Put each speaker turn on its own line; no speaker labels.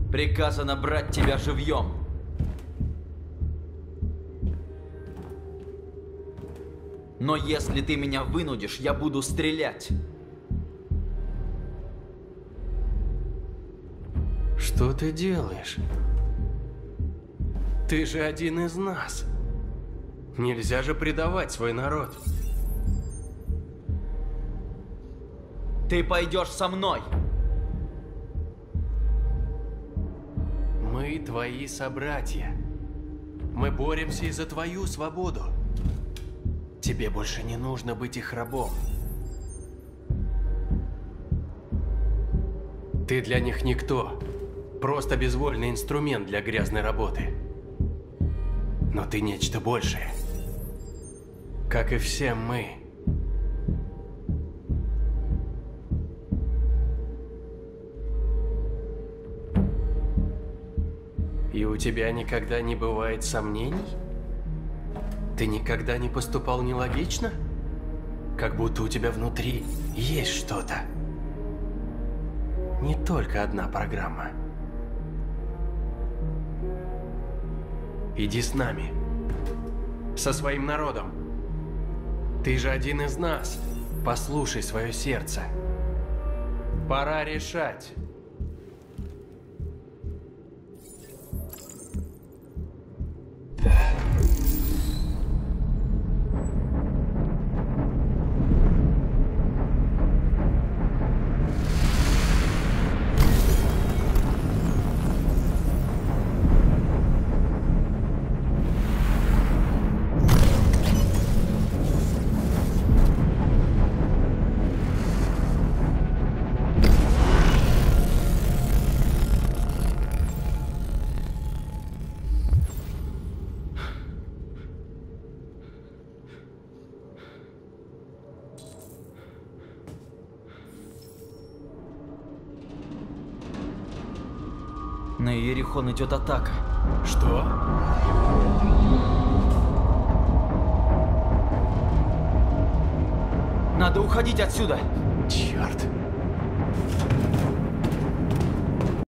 Приказано брать тебя живьем. Но если ты меня вынудишь, я буду стрелять.
Что ты делаешь? Ты же один из нас. Нельзя же предавать свой народ.
Ты пойдешь со мной.
Мы твои собратья. Мы боремся и за твою свободу. Тебе больше не нужно быть их рабом. Ты для них никто. Просто безвольный инструмент для грязной работы. Но ты нечто большее. Как и все мы. И у тебя никогда не бывает сомнений? Ты никогда не поступал нелогично? Как будто у тебя внутри есть что-то. Не только одна программа. Иди с нами. Со своим народом. Ты же один из нас. Послушай свое сердце. Пора решать.
На Иерихон идет атака.
Что?
Надо уходить отсюда.
Черт.